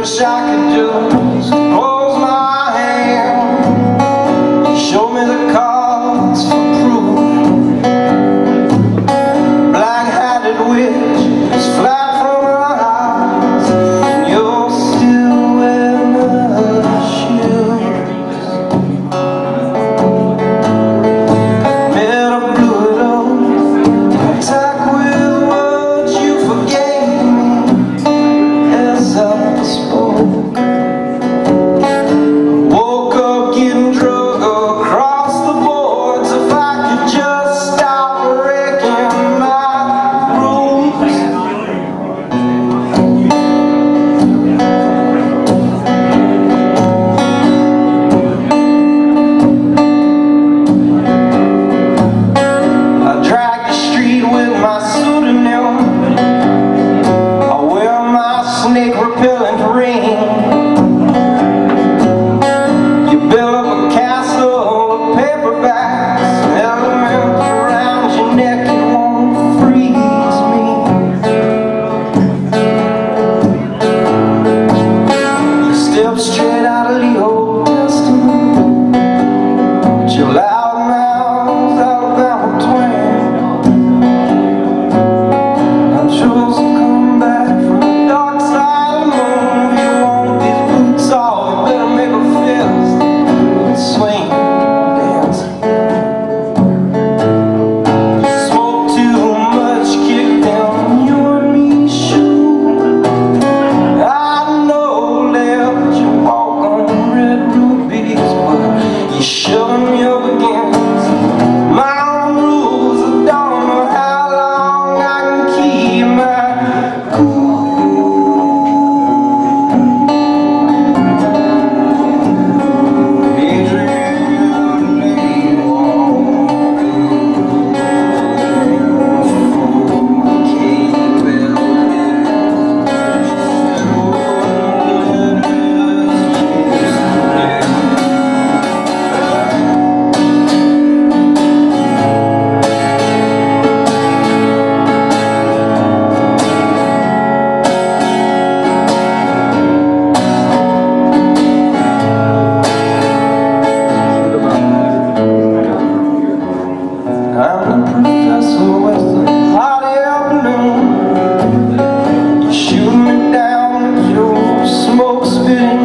wish I could just close my hand, show me the cards for proof. Black-hatted witch is flat from her eyes, and you're still wearing her shoes. Made a blue it up, attack with words you forgave me as I spoke. Woke up getting drug across the boards. If I could just stop breaking my rules. I drag the street with my pseudonym. I wear my snake repellent ring. You build up a castle of paperbacks, elements around your neck, you won't freeze me. You step straight out of the Old Testament with your loud mouth, Alabama twang. I'm sure some come back from the dark side of the moon. If you want these boots off, you better make a fist and swing, dance. Smoke too much, kick them, you and me shoot. I know left you walk on red rubies, but you shove me up against my own rules. I don't know how long I can keep my cool. I'm the professor with the hot air balloon. You shoot me down with your smoke spitting